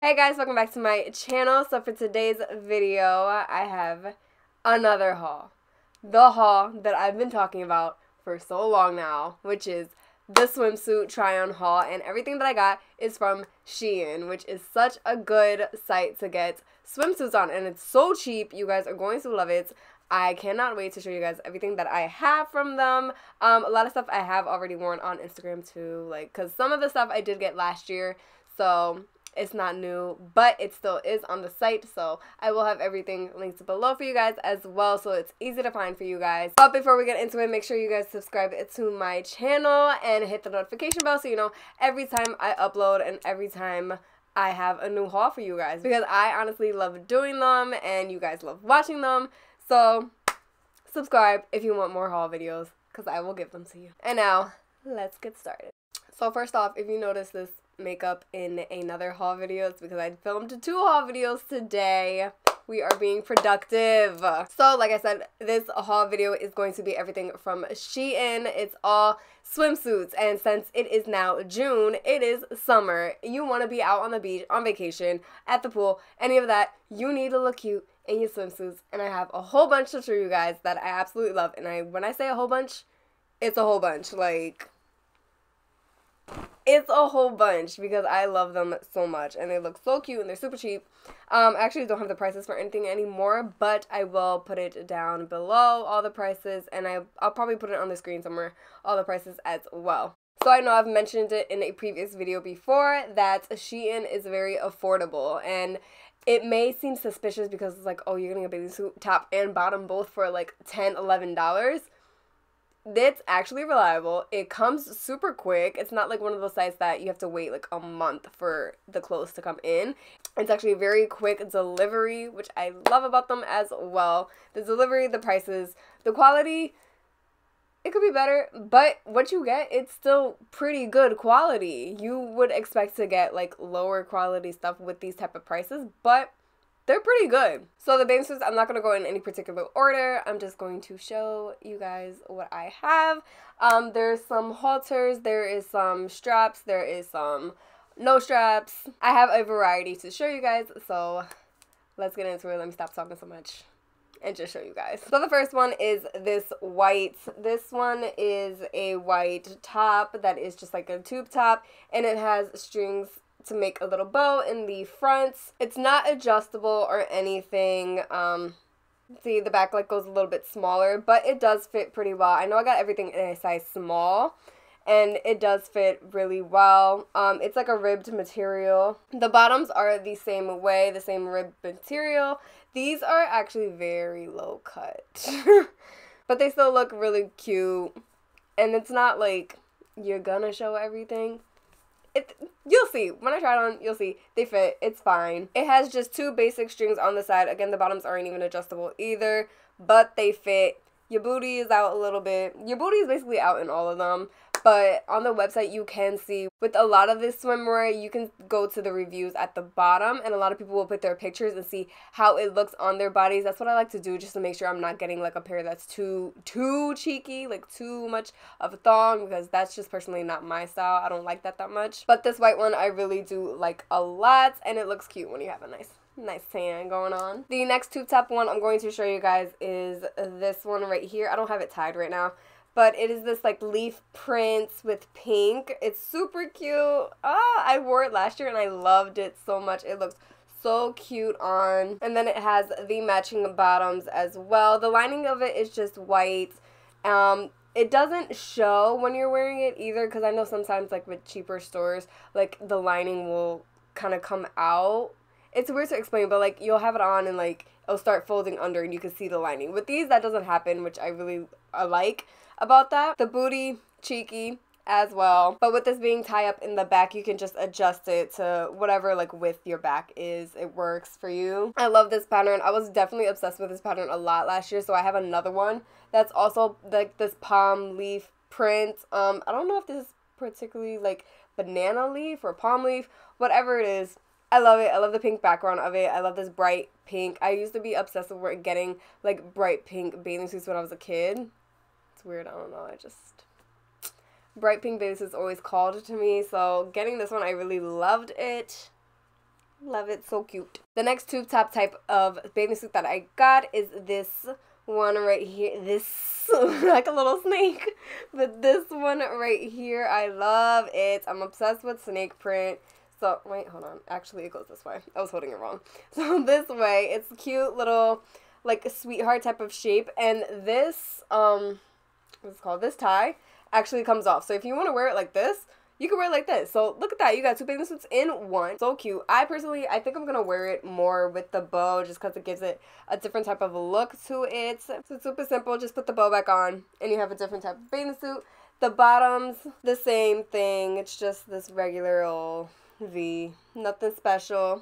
Hey guys, welcome back to my channel. So for today's video, I have another haul. The haul that I've been talking about for so long now, which is the swimsuit try-on haul, and everything that I got is from Shein, which is such a good site to get swimsuits on, and it's so cheap. You guys are going to love it. I cannot wait to show you guys everything that I have from them. A lot of stuff I have already worn on Instagram too, because some of the stuff I did get last year, so it's not new, but it still is on the site, so I will have everything linked below for you guys as well, so it's easy to find for you guys. But before we get into it, make sure you guys subscribe to my channel and hit the notification bell so you know every time I upload and every time I have a new haul for you guys, because I honestly love doing them and you guys love watching them. So subscribe if you want more haul videos, because I will give them to you. And now, let's get started. So first off, if you notice this makeup in another haul video, it's because I filmed 2 haul videos today. We are being productive. So like I said, this haul video is going to be everything from Shein. It's all swimsuits, and since it is now June, it is summer. You want to be out on the beach, on vacation, at the pool, any of that, you need to look cute in your swimsuits, and I have a whole bunch to show you guys that I absolutely love. And when I say a whole bunch, it's a whole bunch. It's a whole bunch because I love them so much and they look so cute and they're super cheap. I actually don't have the prices for anything anymore, but I will put it down below, all the prices, and I'll probably put it on the screen somewhere, all the prices as well. So I know I've mentioned it in a previous video before that Shein is very affordable, and it may seem suspicious because it's like, oh, you're getting a bathing suit top and bottom both for like $10, $11. It's actually reliable. It comes super quick. It's not like one of those sites that you have to wait like a month for the clothes to come in. It's actually a very quick delivery, which I love about them as well. The delivery, the prices, the quality, it could be better, but what you get, it's still pretty good quality. You would expect to get like lower quality stuff with these type of prices, but they're pretty good. So the bathing suits, I'm not going to go in any particular order. I'm just going to show you guys what I have. There's some halters, there is some straps, there is some no straps. I have a variety to show you guys, so let's get into it. Let me stop talking so much and just show you guys. So the first one is this white. This one is a white top that is just like a tube top, and it has strings to make a little bow in the front. It's not adjustable or anything. See, the back leg goes a little bit smaller, but it does fit pretty well. I know I got everything in a size small, and it does fit really well. It's like a ribbed material. The bottoms are the same way, the same ribbed material. These are actually very low cut, but they still look really cute, and it's not like you're gonna show everything. You'll see. When I try it on, you'll see. They fit. It's fine. It has just 2 basic strings on the side. Again, the bottoms aren't even adjustable either, but they fit. Your booty is out a little bit. Your booty is basically out in all of them. But on the website, you can see with a lot of this swimwear, you can go to the reviews at the bottom, and a lot of people will put their pictures and see how it looks on their bodies. That's what I like to do, just to make sure I'm not getting like a pair that's too cheeky, like too much of a thong, because that's just personally not my style. I don't like that much. But this white one I really do like a lot, and it looks cute when you have a nice tan going on. The next tube top one I'm going to show you guys is this one right here. I don't have it tied right now, but it is this like leaf prints with pink. It's super cute. I wore it last year and I loved it so much. It looks so cute on. And then it has the matching bottoms as well. The lining of it is just white. It doesn't show when you're wearing it either, because I know sometimes like with cheaper stores, like the lining will kind of come out. It's weird to explain, but like you'll have it on and like it'll start folding under and you can see the lining. With these, that doesn't happen, which I really like about that. The booty, cheeky as well, but with this being tie up in the back, you can just adjust it to whatever like width your back is. It works for you. I love this pattern. I was definitely obsessed with this pattern a lot last year, so I have another one that's also like this palm leaf print. I don't know if this is particularly like banana leaf or palm leaf, whatever it is. I love it. I love the pink background of it. I love this bright pink. I used to be obsessed with getting like bright pink bathing suits when I was a kid. It's weird. I don't know. Bright pink bathing suits always called to me. So getting this one, I really loved it. Love it, so cute. The next tube top type of bathing suit that I got is this one right here. This, like a little snake. But this one right here, I love it. I'm obsessed with snake print. So, wait, hold on. Actually, it goes this way. I was holding it wrong. So, this way, it's a cute little, like, sweetheart type of shape. And this, what's it called? This tie actually comes off. So, if you want to wear it like this, you can wear it like this. So, look at that. You got two bathing suits in one. So cute. I think I'm going to wear it more with the bow just because it gives it a different type of look to it. So, it's super simple. Just put the bow back on and you have a different type of bathing suit. The bottoms, the same thing. It's just this regular old V, nothing special.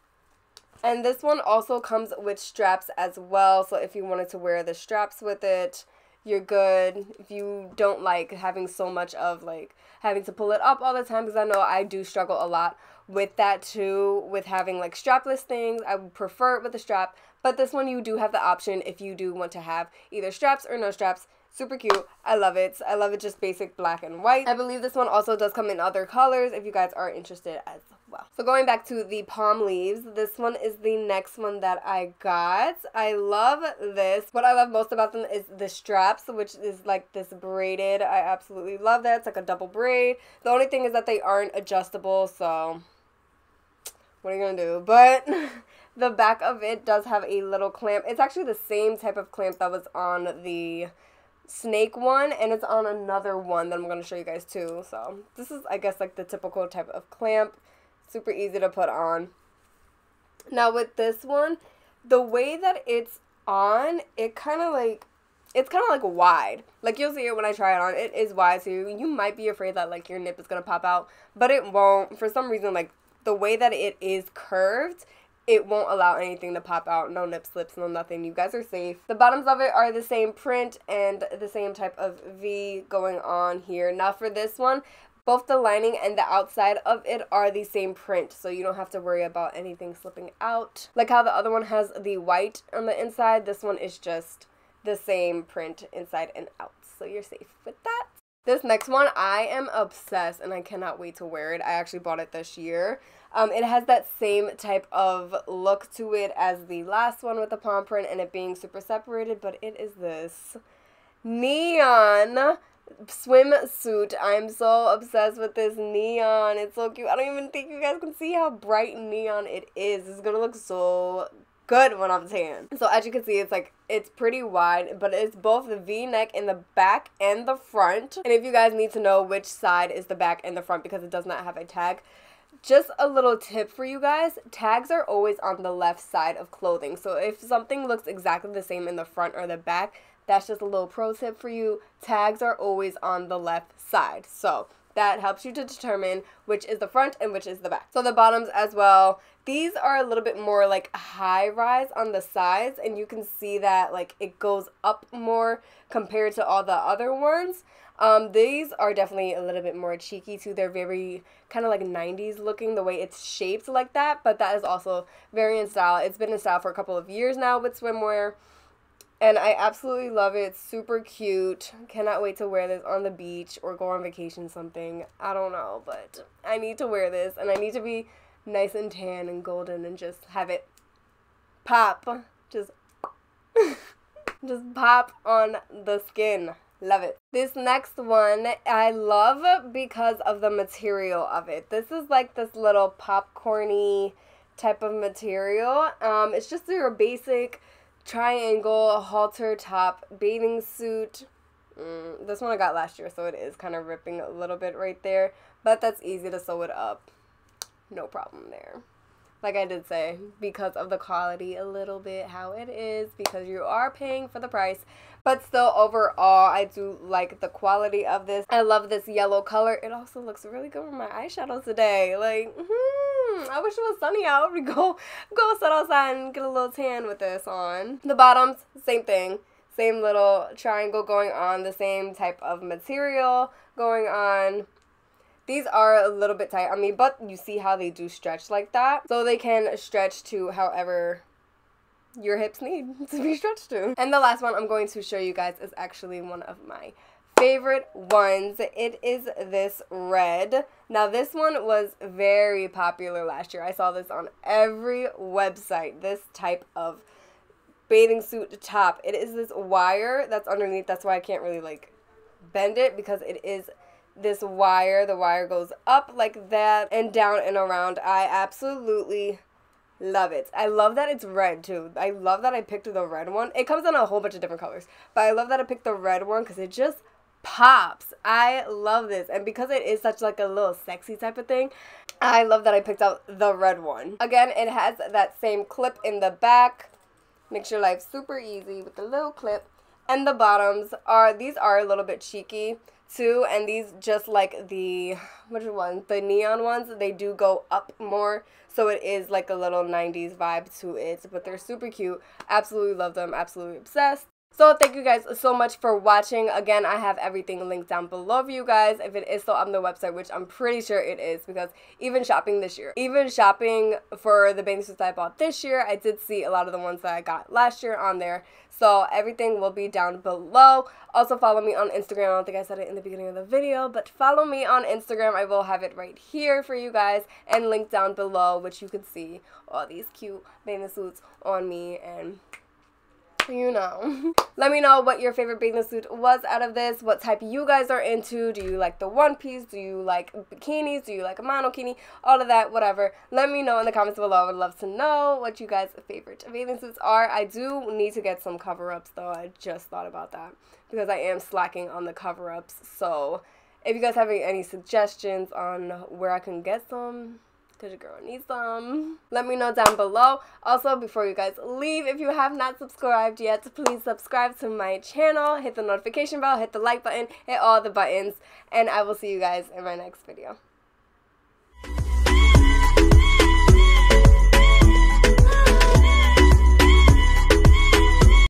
And this one also comes with straps as well, so if you wanted to wear the straps with it, you're good. If you don't like having so much of like having to pull it up all the time, because I know I do struggle a lot with that too, with having like strapless things. I would prefer it with a strap, but this one you do have the option if you do want to have either straps or no straps. Super cute. I love it. I love it just basic black and white. I believe this one also does come in other colors if you guys are interested as well. So going back to the palm leaves, this one is the next one that I got. I love this. What I love most about them is the straps, which is like this braided. I absolutely love that. It's like a double braid. The only thing is that they aren't adjustable, so what are you gonna do? But the back of it does have a little clamp. It's actually the same type of clamp that was on the snake one, and it's on another one that I'm going to show you guys too. So this is, I guess, like the typical type of clamp. Super easy to put on. Now with this one, the way that it's on, it's kind of like wide. Like you'll see it when I try it on. It is wide, so you might be afraid that like your nip is going to pop out, but it won't. For some reason, like the way that it is curved, it won't allow anything to pop out. No nip slips, no nothing. You guys are safe. The bottoms of it are the same print and the same type of V going on here. Now for this one, both the lining and the outside of it are the same print, so you don't have to worry about anything slipping out. Like how the other one has the white on the inside, this one is just the same print inside and out, so you're safe with that. This next one, I am obsessed and I cannot wait to wear it. I actually bought it this year. It has that same type of look to it as the last one with the palm print and it being super separated, but it is this neon swimsuit. I'm so obsessed with this neon. It's so cute. I don't even think you guys can see how bright neon it is. It's gonna look so good when I'm tan. So as you can see, it's pretty wide, but it's both the V-neck in the back and the front. And if you guys need to know which side is the back and the front because it does not have a tag, just a little tip for you guys, tags are always on the left side of clothing. So if something looks exactly the same in the front or the back, that's just a little pro tip for you. Tags are always on the left side. So that helps you to determine which is the front and which is the back. So the bottoms as well, these are a little bit more like high rise on the sides, and you can see that like it goes up more compared to all the other ones. These are definitely a little bit more cheeky too. They're very kind of like 90s looking, the way it's shaped like that, but that is also very in style. It's been in style for a couple of years now with swimwear, and I absolutely love it. It's super cute. Cannot wait to wear this on the beach or go on vacation something. I don't know, but I need to wear this, and I need to be nice and tan and golden and just have it pop. Just pop on the skin. Love it. This next one I love because of the material of it. This is like this little popcorny type of material. It's just your basic triangle halter top bathing suit. This one I got last year, so it is kind of ripping a little bit right there, but that's easy to sew it up. No problem there. Like I did say, because of the quality a little bit, how it is, because you are paying for the price. But still, overall, I do like the quality of this. I love this yellow color. It also looks really good with my eyeshadow today. Like, I wish it was sunny out. We go sit outside and get a little tan with this on. The bottoms, same thing. Same little triangle going on. The same type of material going on. These are a little bit tight on me, but you see how they do stretch like that. So they can stretch to however your hips need to be stretched to. And the last one I'm going to show you guys is actually one of my favorite ones. It is this red. Now this one was very popular last year. I saw this on every website, this type of bathing suit top. It is this wire that's underneath. That's why I can't really like bend it, because it is this wire. The wire goes up like that and down and around. I absolutely love it. I love that it's red too. I love that I picked the red one. It comes in a whole bunch of different colors, but I love that I picked the red one because it just pops. I love this, and because it is such like a little sexy type of thing, I love that I picked out the red one. Again, it has that same clip in the back. Makes your life super easy with the little clip. And the bottoms are, these are a little bit cheeky too, and these, just like the, which one? The neon ones, they do go up more, so it is like a little 90s vibe to it, but they're super cute. Absolutely love them, absolutely obsessed. So thank you guys so much for watching. Again, I have everything linked down below for you guys. If it is still on the website, which I'm pretty sure it is, because even shopping this year, even shopping for the bathing suits I bought this year, I did see a lot of the ones that I got last year on there. So everything will be down below. Also follow me on Instagram. I don't think I said it in the beginning of the video, but follow me on Instagram. I will have it right here for you guys and linked down below, which you can see all these cute bathing suits on me, and you know. Let me know what your favorite bathing suit was out of this, what type you guys are into. Do you like the one piece? Do you like bikinis? Do you like a monokini? All of that, whatever. Let me know in the comments below. I would love to know what you guys' favorite bathing suits are. I do need to get some cover-ups though. I just thought about that because I am slacking on the cover-ups. So if you guys have any suggestions on where I can get some, because your girl needs some, let me know down below. Also, before you guys leave, if you have not subscribed yet, please subscribe to my channel, hit the notification bell, hit the like button, hit all the buttons, and I will see you guys in my next video.